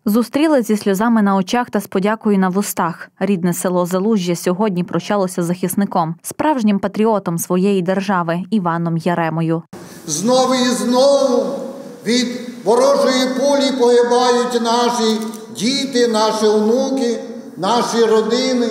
Зустріли зі сльозами на очах та з подякою на вустах. Рідне село Залужжя сьогодні прощалося з захисником, справжнім патріотом своєї держави Іваном Яремою. Знову і знову від ворожої пулі погибають наші діти, наші онуки, наші родини.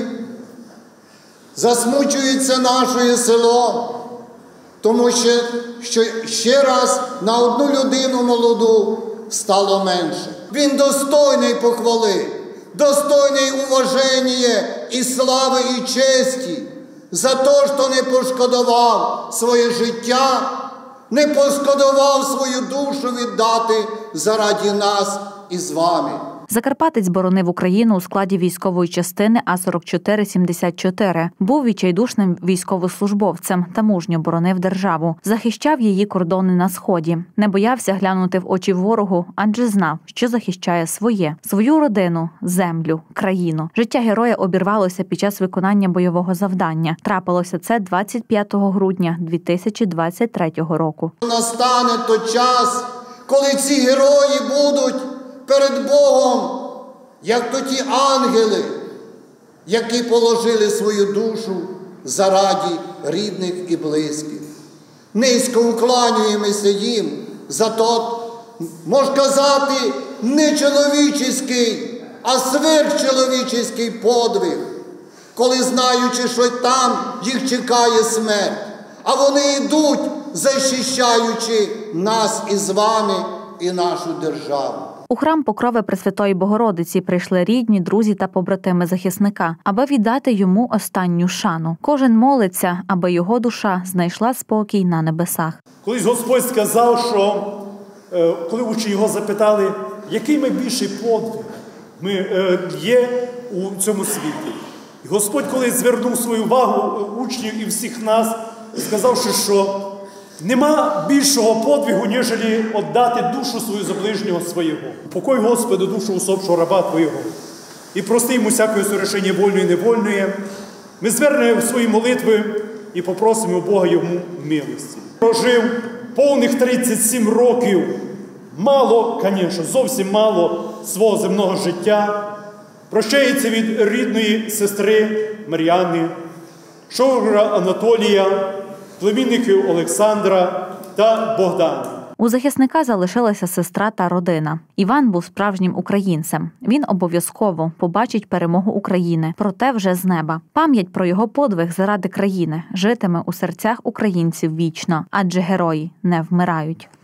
Засмучується наше село, тому що ще раз на одну людину молоду стало менше. Він достойний похвали, достойний уваження і слави, і честі за те, що не пошкодував своє життя, не пошкодував свою душу віддати заради нас і з вами. Закарпатець боронив Україну у складі військової частини А-44-74. Був відчайдушним військовослужбовцем та мужньо боронив державу. Захищав її кордони на Сході. Не боявся глянути в очі ворогу, адже знав, що захищає свою родину, землю, країну. Життя героя обірвалося під час виконання бойового завдання. Трапилося це 25 грудня 2023 року. Настане той час, коли ці герої будуть перед Богом, як то ті ангели, які положили свою душу заради рідних і близьких. Низько уклонюємося їм за то, можна казати, не чоловічий, а сверхчоловічий подвиг, коли знаючи, що там їх чекає смерть, а вони йдуть, захищаючи нас із вами і нашу державу. У храм Покрови Пресвятої Богородиці прийшли рідні, друзі та побратими захисника, аби віддати йому останню шану. Кожен молиться, аби його душа знайшла спокій на небесах. Колись Господь сказав, що коли учні його запитали, який найбільший подвиг є у цьому світі. І Господь колись звернув свою увагу учнів і всіх нас, сказавши, що нема більшого подвигу, ніжели віддати душу свою за ближнього свого. Упокой, Господи, душу усопшого раба Твого. І прости йому всякое согрешення вольне і невольне. Ми звернемо свої молитви і попросимо у Бога йому милості. Прожив повних 37 років. Мало, звісно, зовсім мало свого земного життя. Прощається від рідної сестри Мар'яни, шоура Анатолія, племінників Олександра та Богдана. У захисника залишилася сестра та родина. Іван був справжнім українцем. Він обов'язково побачить перемогу України, проте вже з неба. Пам'ять про його подвиг заради країни житиме у серцях українців вічно, адже герої не вмирають.